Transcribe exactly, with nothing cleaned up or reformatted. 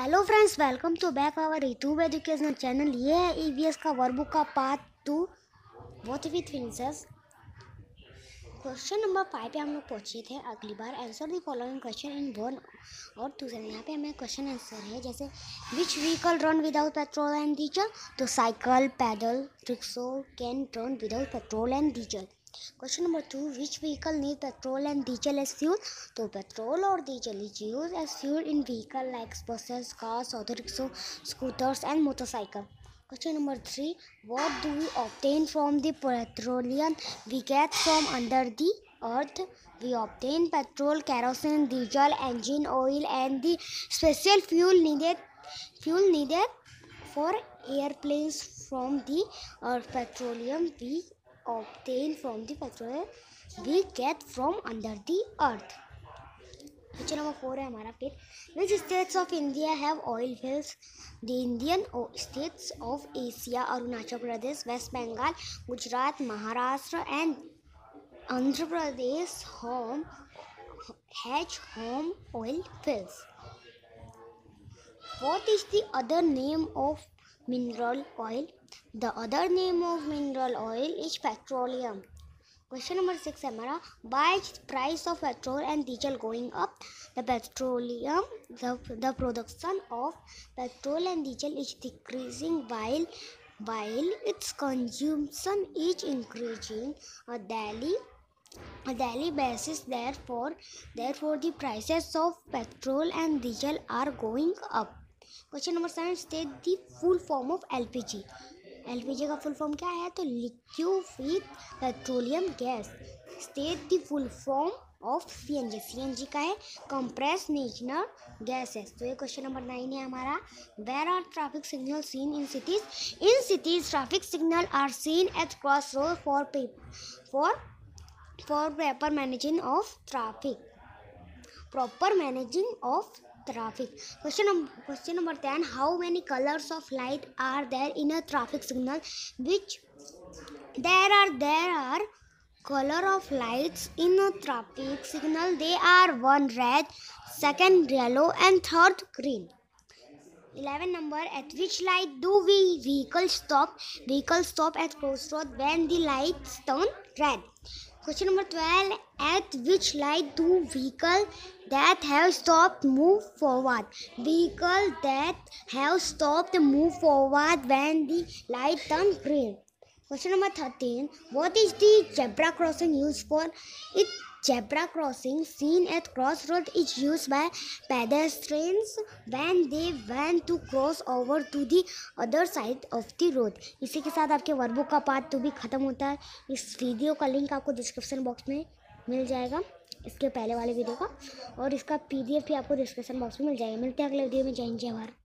Hello friends, welcome to back our YouTube educational channel. ये है EVS का workbook का part two, what with princess. Question number five पे हम लोग पहुंचे थे अगली बार। Answer the following question in one और टू सेवन। यहाँ पे हमें क्वेश्चन आंसर है, जैसे which vehicle run without petrol and diesel. तो cycle, pedal, rickshaw can run without petrol and diesel. Question number two, which vehicle need petrol and diesel as fuel. तो petrol और diesel is use as fuel in vehicle like buses, cars, auto rickshaw, scooters and motorcycle. Question number three, what do we obtain from the petroleum we get from under the earth? We obtain petrol, kerosene, diesel, engine oil and the special fuel needed fuel needed for airplanes from the earth. Petroleum we obtain from the petroleum we get from under the earth. Question number four है हमारा फिर, which states of India have oil fields. The Indian states of Assam, Arunachal Pradesh, west Bengal, Gujarat, Maharashtra and Andhra Pradesh home has home oil fields. What is the other name of mineral oil. The other name of mineral oil is petroleum. Question number six है हमारा, why is price of petrol and diesel going up? The petroleum, the, the production of petrol and diesel is decreasing while while its consumption is increasing a daily a daily basis. Therefore, therefore the prices of petrol and diesel are going up. Question number seven, state the full form of L P G. L P G का full form क्या है? तो liquid petroleum gas. State the full form of C N G. C N G का है compress natural gases. तो ये question number nine है हमारा, where are traffic signal seen in cities. In cities traffic signal are seen at cross road for for for proper managing of traffic proper managing of traffic. Question number question number ten, how many colors of light are there in a traffic signal? Which there are there are color of lights in a traffic signal. They are one red, second yellow and third green. eleven number, at which light do we vehicle stop? Vehicles stop at crossroad when the lights turn red. Question number twelve, at which light do vehicle that have stopped move forward? Vehicle that have stopped move forward when the light turn green. Question number thirteen, what is the zebra crossing used for? It zebra crossing seen at crossroad is used by pedestrians when they want to cross over to the other side of the road. इसी के साथ आपके workbook का part to भी खत्म होता है। इस वीडियो का लिंक आपको डिस्क्रिप्शन बॉक्स में मिल जाएगा, इसके पहले वाले वीडियो का, और इसका पीडीएफ भी आपको डिस्क्रिप्शन बॉक्स में मिल जाएगा। मिलते हैं अगले वीडियो में। जय हिंद, जय भारत।